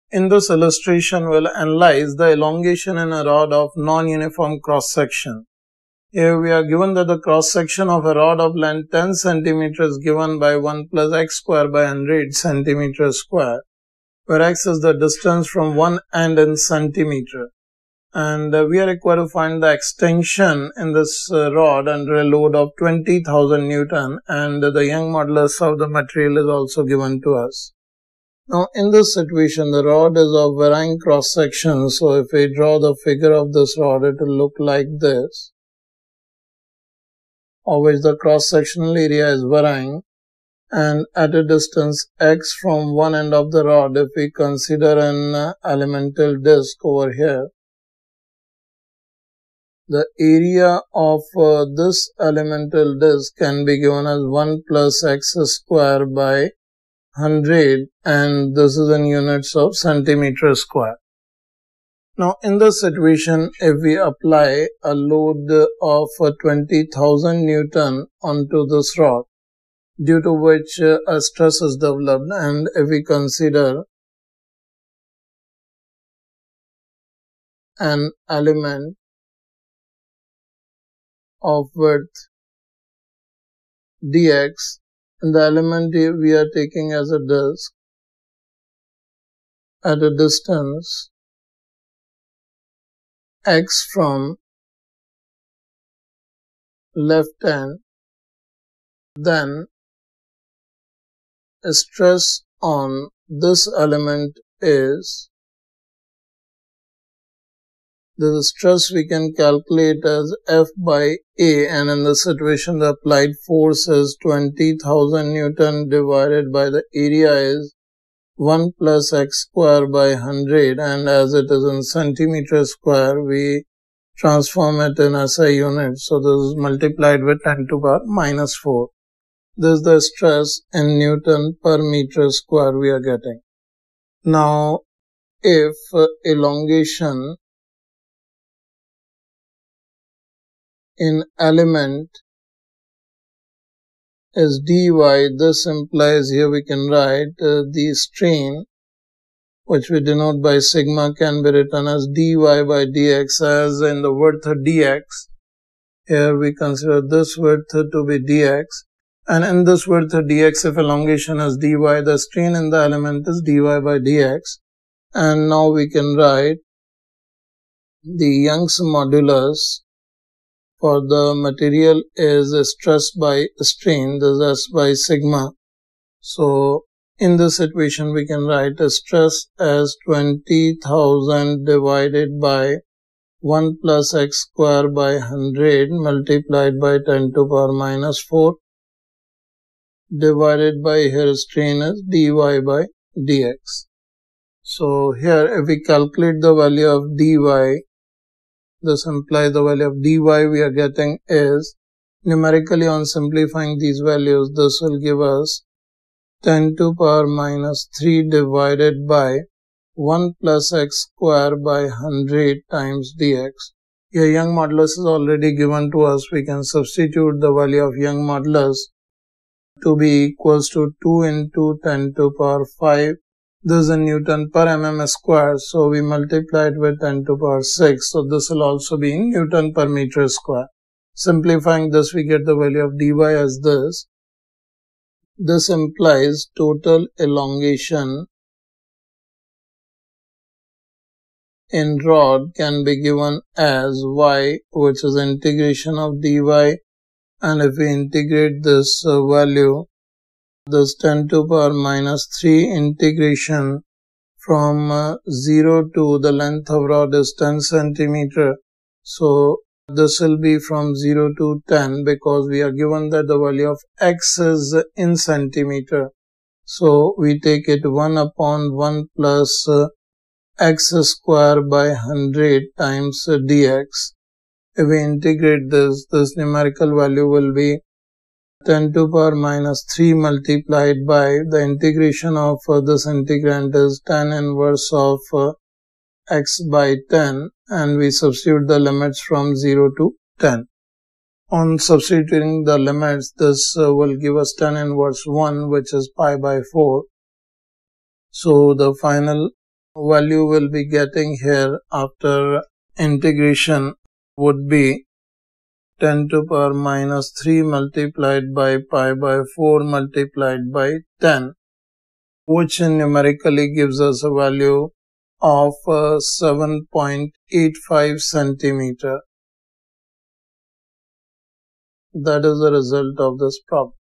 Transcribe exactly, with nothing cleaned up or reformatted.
In this illustration, we'll analyze the elongation in a rod of non-uniform cross-section. Here we are given that the cross-section of a rod of length ten centimeters is given by one plus x square by one hundred centimeters square, where x is the distance from one end in centimeter. And uh, we are required to find the extension in this uh, rod under a load of twenty thousand Newton, and uh, the Young modulus of the material is also given to us. Now, in this situation, the rod is of varying cross-section, so if we draw the figure of this rod, it will look like this, of which the cross-sectional area is varying, and at a distance x from one end of the rod, if we consider an uh, elemental disc over here, the area of uh, this elemental disc can be given as one plus x square by one hundred, and this is in units of centimeter square. Now, in this situation, if we apply a load of uh, twenty thousand Newton onto this rod, due to which uh, a stress is developed, and if we consider an element of width dx, and the element we are taking as a disk at a distance x from left end, then stress on this element is, the stress we can calculate as F by A, and in this situation the applied force is twenty thousand Newton divided by the area is one plus x square by one hundred, and as it is in centimeter square, we transform it in S I units, so this is multiplied with ten to the power minus four. This is the stress in Newton per meter square we are getting. Now, if uh, elongation in element is dy, this implies here we can write uh, the strain, which we denote by sigma, can be written as dy by dx, as in the width dx. Here we consider this width to be dx, and in this width dx, if elongation is dy, the strain in the element is dy by dx. And now we can write the Young's modulus for the material is stress by strain, this is S by sigma. So, in this situation we can write a stress as twenty thousand divided by one plus x square by one hundred multiplied by ten to the power minus four, divided by here strain is dy by dx. So, here if we calculate the value of dy, this implies the value of dy we are getting is, numerically on simplifying these values, this will give us ten to the power minus three divided by one plus x square by one hundred times dx. Here Young modulus is already given to us. We can substitute the value of Young modulus to be equals to two into ten to the power five. This is in Newton per mm square, so we multiply it with ten to the power six, so this will also be in Newton per meter square. Simplifying this, we get the value of dy as this. This implies total elongation in rod can be given as y, which is integration of dy, and if we integrate this uh, value, this ten to the power minus three integration from uh, zero to the length of rod is ten centimeter. So, this will be from zero to ten, because we are given that the value of x is in centimeter. So, we take it one upon one plus uh, x square by one hundred times uh, dx. If we integrate this, this numerical value will be ten to the power minus three multiplied by the integration of uh, this integrand is tan inverse of uh, x by ten, and we substitute the limits from zero to ten. On substituting the limits, this uh, will give us tan inverse one, which is pi by four. So the final value we'll be getting here after integration would be ten to the power minus three multiplied by pi by four multiplied by ten, which numerically gives us a value of uh, seven point eight five centimeter. That is the result of this problem.